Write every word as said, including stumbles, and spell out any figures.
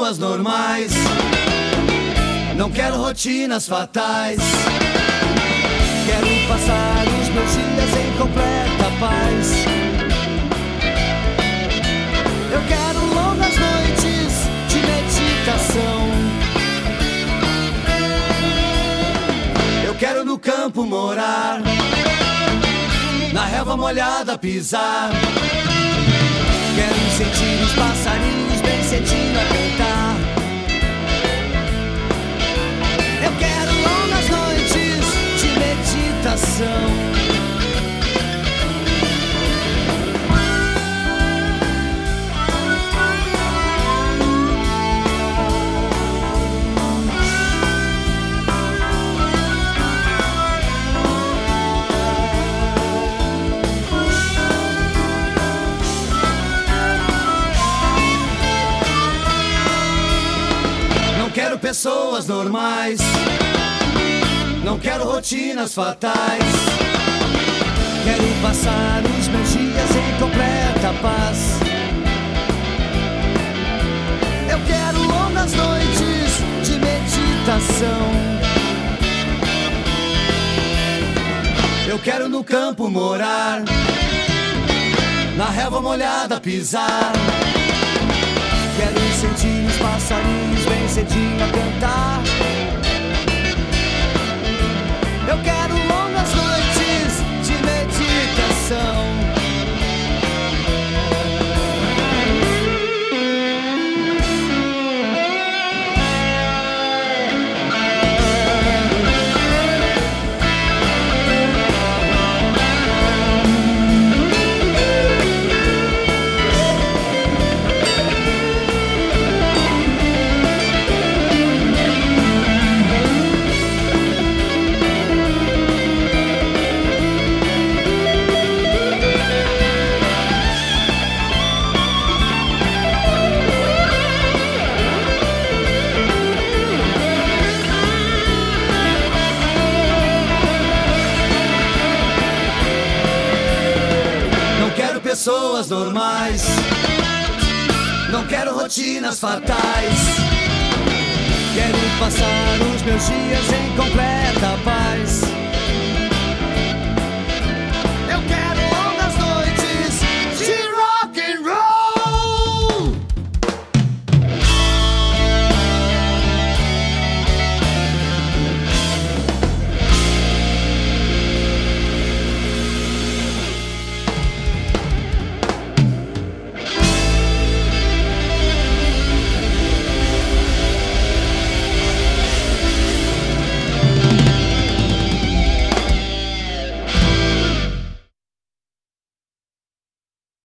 pessoas normais. Não quero rotinas fatais. Quero passar os meus dias em completa paz. Eu quero longas noites de meditação. Eu quero no campo morar, na relva molhada pisar. Quero sentir os passarinhos bem cedinho a cantar. Eu quero longas noites de meditação. Quero pessoas normais. Não quero rotinas fatais. Quero passar os meus dias em completa paz. Eu quero longas noites de meditação. Eu quero no campo morar, na relva molhada pisar. Quero sentir os passarinhos bem cedinho a cantar. Eu quero longas noites de meditação. Pessoas normais. Não quero rotinas fatais. Quero passar os meus dias em completa paz.